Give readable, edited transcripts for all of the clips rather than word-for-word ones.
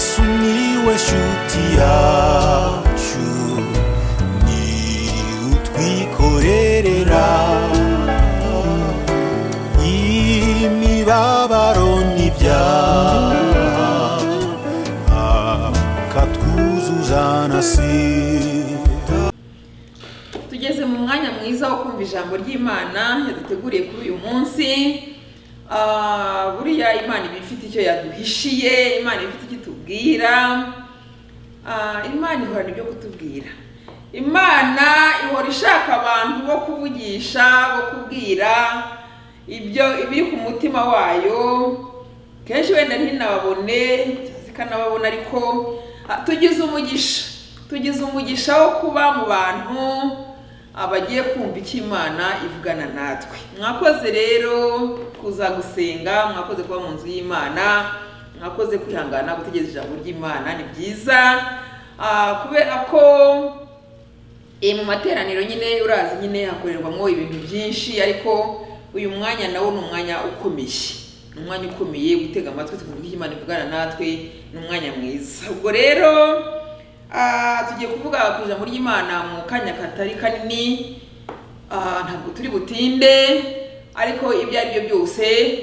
Sumiłeś utiaciu ni utwikorerera imibabaro n'ibyaha akatwuzuza na sida. Tugeze mu mwanya mwiza wo kumva ijambo ry'Imana yaduteguriye kuri uyu munsi. Buriya Imana ibifite icyo yaduhishiye, Imana ifite icyo itubwira, Imana ihora ibyo kutubwira. Imana ihora ishaka abantu bo kuvugisha, bo kubwira ibyo ibiri ku mutima wayo. Kenshi wenda ntinababone, zikanababona, ariko tugize umugisha wo kuba mu bantu abagiye kumva icyo Imana ivugana natwe. Mwakoze rero kuza gusenga, mwakoze kuba mu nzu y'Imana, mwakoze kwihangana gutegereza ijambo ry'Imana. Ni byiza kubera ko mu materaniro nyine urazi nyine hakorerwamo ibintu byinshi, ariko uyu mwanya nawo ni umwanya ukomeye, ni umwanya ukomeye gutega amatwi tukumva icyo Imana ivugana natwe. Ni umwanya mwiza. Ubwo rero tugiye kuvuga ku ijambo ry'Imana mu kanya katari kanini, ntabwo turi butinde, ariko ibyo ari byo byose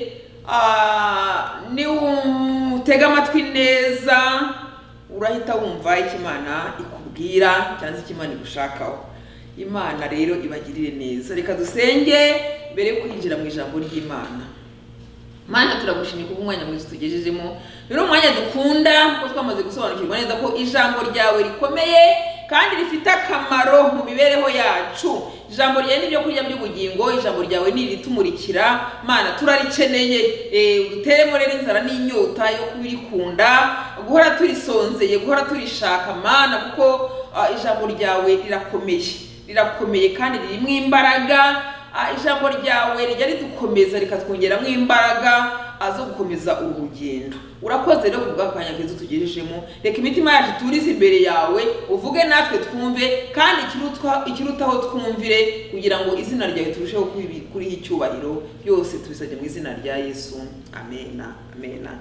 ni utega amatwi neza urahita wumva icyo Imana ikubwira cyangwa icyo Imana igushakaho. Imana rero ibagirire neza. Reka dusenge mbere yo kwinjira mu ijambo ry'Imana. Mana, turagushimye kuba umwanya mwiza tugejejemo. Rero umwanya dukunda kuko twamaze gusobanukirwa neza ko ijambo ryawe rikomeye kandi rifite akamaro mu mibereho yacu. Ijambo ryawe n'ibyo kurya by'ubugingo, ijambo ryawe ni iritumurikira. Mana, turarikeneye. Uduteremo rero inzara n'inyota yo kubirikunda, guhora turisonzeye, guhora turishaka Mana, kuko ijambo ryawe rirakomeye kandi ririmo imbaraga. Ijambo ryawe rijya ridukomeza rikatwongeramo imbaraga zo gukomeza urugendo. Urakoze rero kubwa kanya keza tugejejemo. Reka imitima yacu turize imbere yawe, uvuge natwe twumve, kandi ikirutaho twumvire, kugira ngo izina ryawe turusheho kuriho icyubahiro. Byose tubisabye mu izina rya Yesu. Amena, amena.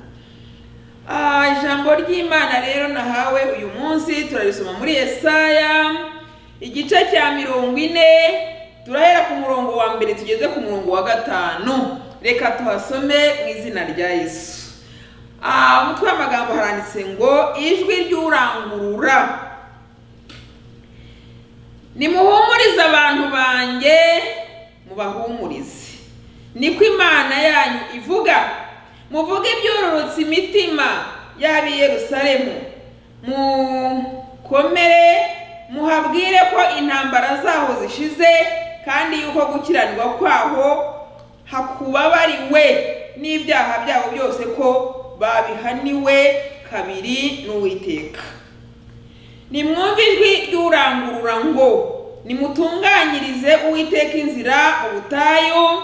Ijambo ry'Imana rero nahawe uyu munsi turarisoma muri Yesaya igice cya 40. Turahera ku murongo wa mbere tugeze ku murongo wa 5. Reka tuhasome mu izina rya Yesu. Umutwe w'amagambo haranditse ngo ijwi ry'urangurura. Nimuhumurize abantu banjye, mubahumurize, niko Imana yanyu ivuga. Muvuge ibyururutsa imitima y'ab'i Yerusalemu. Mukomere, muhabwire ko intambara zaho zishize, kandi yuko gukiranirwa kwaho hakubabariwe, n'ibyaha byabo byose ko babihaniwe kabiri n'Uwiteka. Nimwumve ijwi ry'urangurura ngo nimutunganyirize Uwiteka inzira mu butayu,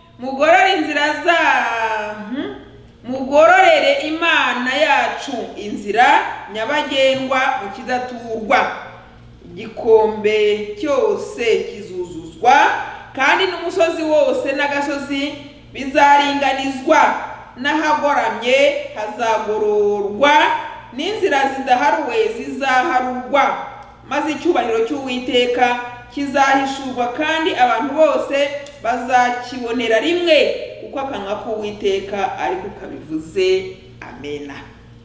mugororere Imana yacu inzira nyabagendwa mu kidaturwa. Igikombe cyose kizuzuzwa, kandi n'umusozi wose n'agasozi bizaringanizwa, n'ahagoramye hazagororwa, n'inzira zidaharuwe zizaharurwa, maze icyubahiro cy'Uwiteka kizahishurwa, kandi abantu bose bazakibonera rimwe, kuko akanwa k'Uwiteka ariko kabivuze. Amena.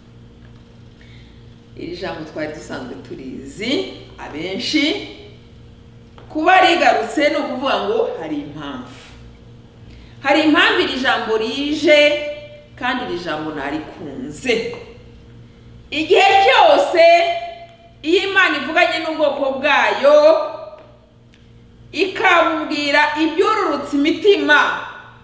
Iri jambo twari dusanzwe turizi abenshi, kuba rigarutse no kuvuga ngo hari impamvu. Hari impamvu iri jambo rije, kandi iri jambo narikunze. Igihe cyose iyo Imana ivuganye n'ubwoko bwayo ikabubwira ibyururutsa imitima,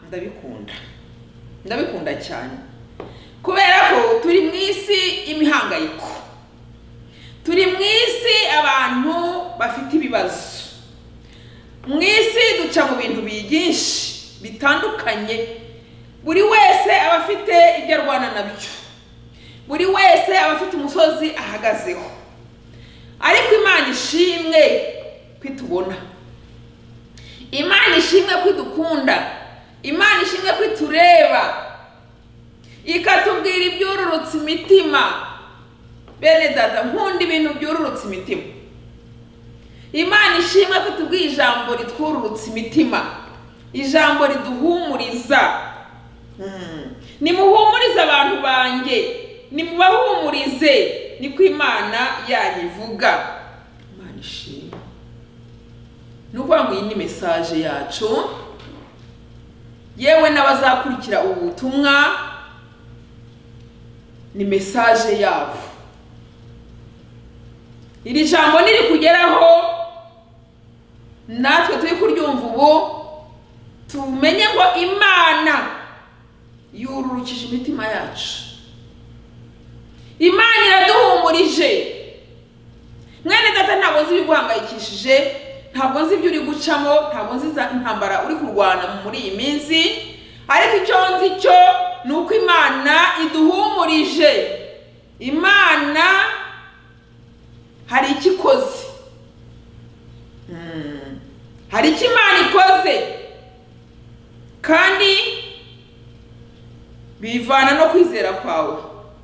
ndabikunda cyane, kubera ko turi mu isi imihangayiko, turi mu isi abantu bafite ibibazo, mu isi duca mu bintu byinshi bitandukanye. Buri wese aba afite ibyo arwana nabyo, buri wese aba afite umusozi ahagazeho, ariko Imana ishimwe kwitubona, Imana ishimwe kwidukunda, Imana ishimwe kwitureba, ikatubwira ibyururutsa imitima. bene data nkunda ibintu byururutse imitima. Imana ishimwe ko tubwiye ijambo ritwururutse imitima, ijambo riduhumuriza. Nimuhumurize abantu banjye, nimubahumurize, niko Imana yayivuga. Imana ishimwe. Nuko ngo iyi ni message yacu, yewe n'abazakurikira ubutumwa ni message yabo. Iri jambo niri kugeraho natwe turi kuryumva ubu, tumenye ngo Imana yururukije imitima yacu. Imana iraduhumurije. Mwene data ntabwo nzi ibiguhangayikishije, ntabwo nzi ibyo uri gucamo, ntabwo nzi intambara uri kurwana muri iyi minsi, ariko icyo nzi cyo ni uko Imana iduhumurije. Imana hari icyo ikoze, hari icyo Imana ikoze, kandi bivana no kwizera kwawe.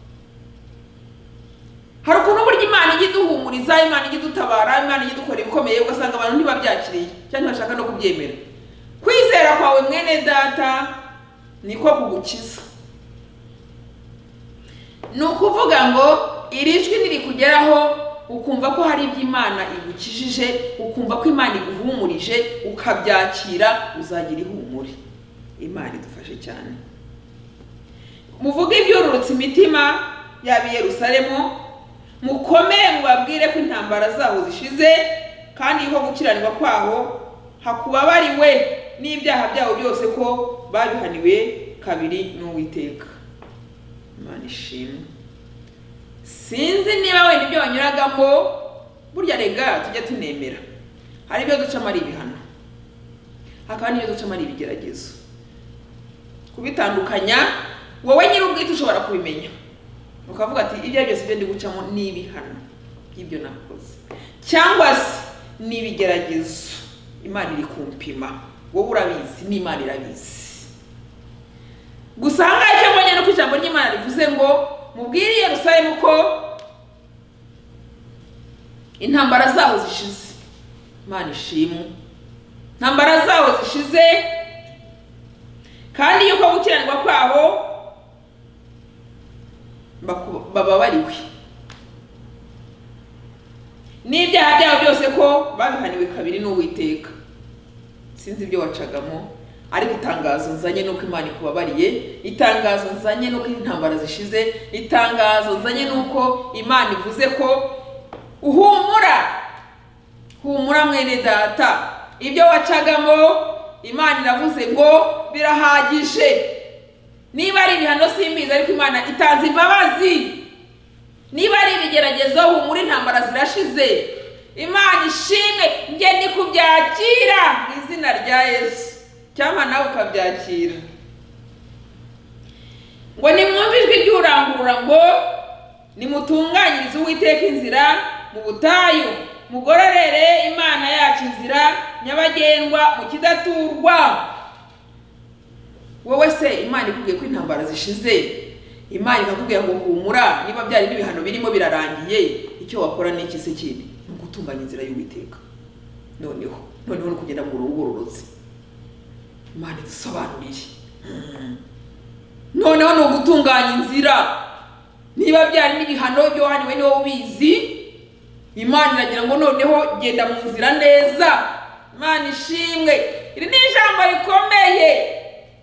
Hari ukuntu burya Imana ijya iduhumuriza, Imana ijya idutabara, Imana ijya idukora ibikomeye, ugasanga abantu ntibabyakiriye cyangwa ntibashaka no kubyemera. Kwizera kwawe mwene data niko kugukiza. Ni ukuvuga ngo iri jwi niri kugeraho ukumva ko hari ibyo Imana igukijije, ukumva ko Imana iguhumurije, ukabyakira, uzagira ihumure. Imana idufashe cyane. Muvuge ibyururutse imitima y'ab'i Yerusalemu, mukomere mubabwire ko intambara zaho zishize, kandi ko gukiranirwa kwaho hakubabariwe, n'ibyaha byabo byose ko babihaniwe kabiri n'Uwiteka. Imana ishimwe. Sinzi niba wenda ibyo wanyuragamo, burya rega tujya tunemera. Hari ibyo ducamo ari ibihano, hakaba n'ibyo ducamo ari ibigeragezo. Kubitandukanya wowe nyir'ubwite ushobora kubimenya, ukavuga ati ibyo byose byo ndi gucamo ni ibihano by'ibyo nakoze, cyangwa se ni ibigeragezo. Imana iri kumpima, wowe urabizi, n'Imana irabizi. Gusa ahangaha icyo mbonye no ku ijambo ry'Imana rivuze ngo mubwire Yerusalemu ko intambara zaho zishize. Imana ishimwe. Intambara zaho zishize, kandi yuko gukiranirwa kwaho bababariwe, n'ibyaha byabo byose ko babihaniwe kabiri n'Uwiteka. Sinzi ibyo wacagamo, ariko itangazo nzanye nuko Imana ikubabariye, itangazo nzanye nuko intambara zishize, itangazo nzanye nuko Imana ivuze ko uhumura. Humura mwene data, ibyo wacagamo Imana iravuze ngo birahagije. Niba ari ibihano simbizi, ariko Imana itanze imbabazi. Niba ari ibigeragezo, humura, intambara zirashize. Imana ishimwe, nge ndi kubyakira mu izina rya Yesu, cyangwa nawe ukabyakira. Ngo nimwumve ijwi ry'urangurura ngo nimutunganyirize Uwiteka inzira mu butayu, mugororere Imana yacu inzira nyabagendwa mu kidaturwa. Wowe se Imana ikubwiye ko intambara zishize, Imana ikakubwira ngo humura, niba byari n'ibihano birimo birarangiye, icyo wakora ni iki se kindi? Ni ugutunganya inzira y'Uwiteka. Noneho no kugenda mu rugororotse. Imana idusobanuriye. Noneho no gutunganya inzira. Niba byari n'ibihano byo wahaniwe ni wowe ubizi, Imana iragira ngo noneho genda mu nzira neza. Imana ishimwe. Iri ni ijambo rikomeye.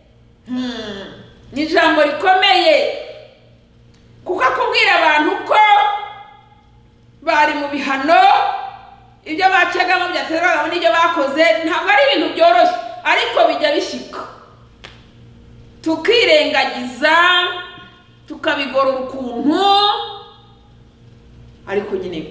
Ni ijambo rikomeye, kuko akubwira abantu ko bari mu bihano, ibyo bacagamo byaterwaga n'ibyo bakoze, ntabwo ari ibintu byoroshye, ariko bijya bishika tukirengagiza, tukabigorora ukuntu, ariko nyine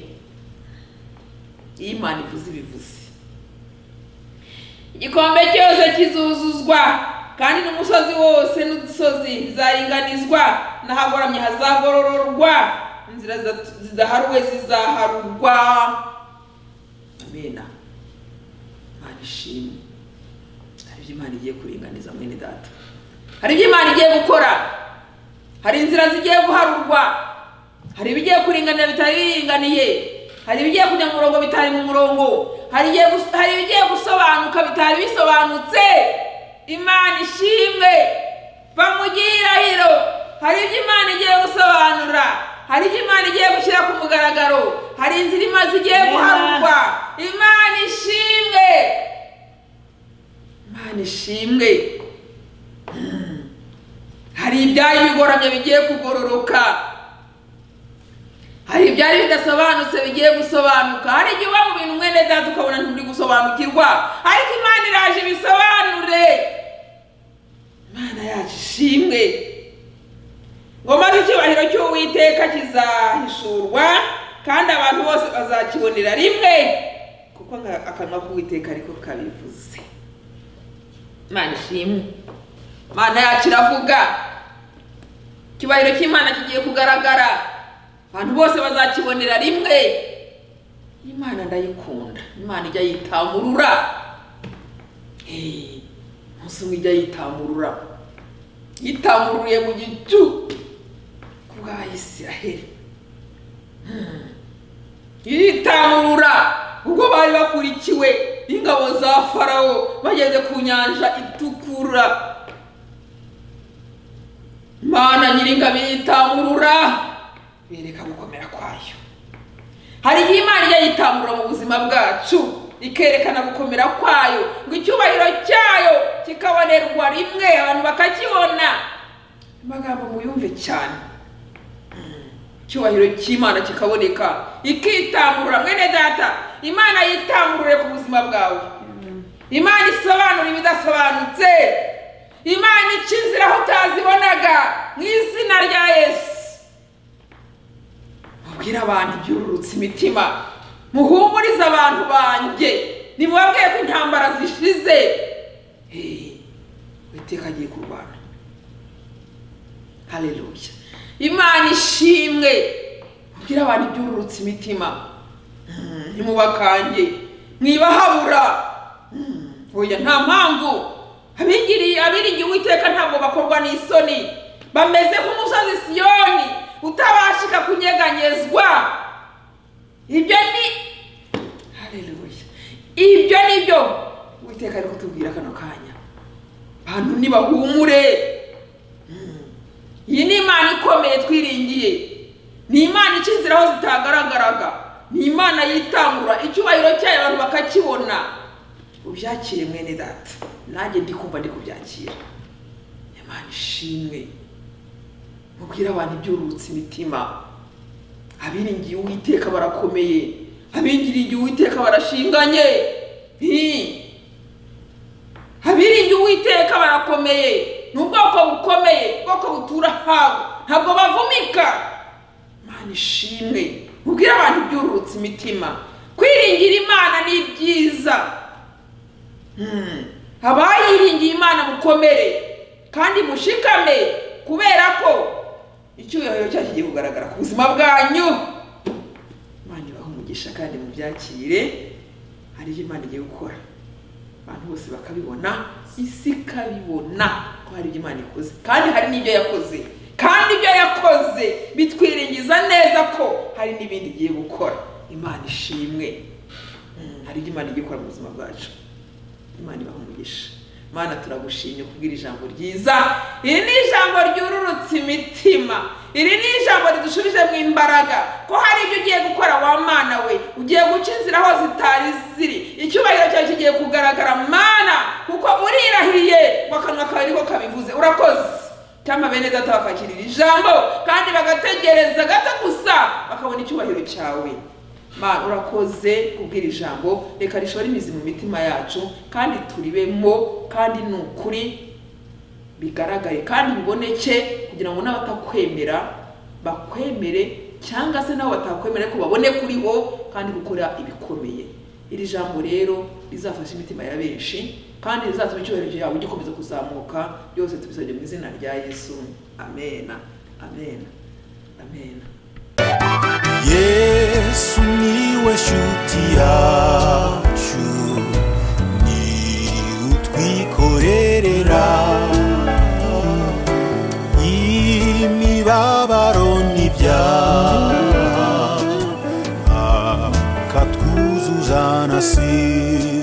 Imana ivuze ibivuze. Igikombe cyose kizuzuzwa, kandi n'umusozi wose n'udusozi bizaringanizwa, n'ahagoramye hazagorororwa, inzira zidaharuwe zizaharurwa. Amena. Imana ishimwe. Hari ibyo Imana igiye kuringaniza mwene data, hari ibyo Imana igiye gukora, hari inzira zigiye guharurwa, hari ibigiye kuringanira bitari biringaniye, hari ibigiye kujya mu murongo bitari mu murongo, hari ibigiye gusobanuka bitari bisobanutse. Imana ishimwe bamugirahiro. Hari ibyo Imana igiye gusobanura, hari ibyo Imana igiye gushyira ku mugaragaro, hari inzira imaze igiye guharurwa. Imana ishimwe, Imana ishimwe. Hari ibyari bigoramye bigiye kugororoka, hari ibyari bidasobanutse bigiye gusobanuka. Hari igihe uba mu bintu mwene data ukabona nturi gusobanukirwa, ariko Imana iraje ibisobanure. Imana yacu ishimwe. Ngo maze icyubahiro cy'Uwiteka kizahishurwa, kandi abantu bose bazakibonera rimwe, kuko akanwa k'Uwiteka ariko kabivuze. Imana ishimwe. Imana yacu iravuga, icyubahiro cy'Imana kigiye kugaragara, abantu bose bazakibonera rimwe. Imana ndayikunda. Imana ijya yitamurura. Umunsi umwe ijya yitamurura, yitamururiye mu gicu kubwa Isiraheli. Yitamurura ubwo bari bakurikiwe n'ingabo za Farawo bageze ku nyanja itukura. Imana nyiringabo yitamurura, bereka gukomera kwayo. Hari igihe Imana ijya yitamurura mu buzima bwacu, ikerekana gukomera kwayo, ngo icyubahiro cyayo kikabonerwa rimwe, abantu bakakibona. Amagambo muyumve cyane. Icyubahiro cy'Imana kikaboneka, ikitamurura. Mwene data, Imana yitamurure ku buzima bwawe. Imana isobanura ibidasobanutse. Imana ica inzira aho utazibonaga, mu izina rya Yesu. Mubwire abantu ibyururutsa imitima, muhumurize abantu banjye, nimubabwiye ko intambara zishize. Uwiteka agiye kurwana. Haleluya. Imana ishimwe. Mubwire abantu ibyururutsa imitima, ntimubakange, mwibahabura. Oya, nta mpamvu. Abiringiye Uwiteka ntabwo bakorwa n'isoni, bameze nk'umusozi Siyoni utabashika kunyeganyezwa. Ibyo ni haleluya. Ibyo nibyo Uwiteka ari kutubwira kano kanya. Bantu nibahumure. Iyi ni Imana ikomeye twiringiye. Ni Imana ica inzira aho zitagaragaraga. Ni Imana yitamurura, icyubahiro cyayo abantu bakakibona. Ubyakire mwene data, nanjye ndikumva ndi kubyakira. Imana ishimwe. Mubwire abantu ibyururutsa imitima. Abiringiye Uwiteka barakomeye, abiringiye Uwiteka barashinganye. Abiringiye Uwiteka barakomeye, n'ubwoko bukomeye, ubwoko butura hawe, ntabwo bavumika. Imana ishimwe. Mubwire abantu ibyururutsa imitima. Kwiringira Imana ni byiza. Abayiringiye Imana mukomere kandi mushikame, kubera ko icyubahiro cyayo kigiye kugaragara ku buzima bwanyu. Imana ibahe umugisha kandi mubyakire. Hari ibyo Imana igiye gukora, abantu bose bakabibona, isi ikabibona ko hari ibyo Imana ikoze, kandi hari n'ibyo yakoze, kandi ibyo yakoze bitwiringiza neza ko hari n'ibindi igiye gukora. Imana ishimwe. Hari ibyo Imana igiye gukora mu buzima bwacu. Imana ibahe umugisha. Mana turagushimye kubwira ijambo ryiza. Iri ni ijambo ryururutsa imitima. Iri ni ijambo ridushubije mu imbaraga ko hari ibyo ugiye gukora wa Mana we. Ugiye guca inzira aho zitari ziri. Icyubahiro cyawe kigiye kugaragara Mana, kuko urirahiye wakanwa kawe ariko kabivuze. Urakoze. Cyama bene data bakakirira ijambo kandi bagategereza gato gusa bakabona icyubahiro cyawe. Mana urakoze kubwira ijambo, reka rishora imizi mu mitima yacu kandi turibemo, kandi nukuri bigaragare kandi biboneke, kugira ngo n'abatakwemera bakwemere, cyangwa se nabo batakwemera ko babone kuri bo kandi gukora ibikomeye. Iri jambo rero rizafasha imitima ya benshi kandi rizatuma icyubahiro cyawe gikomeza kuzamuka. Byose tubisabye mu izina rya Yesu. Amen. Amen. Amen. Yesu niwe shuti yacu, ni utwikorerera imibabaro n'ibyaha. Yesu zanasi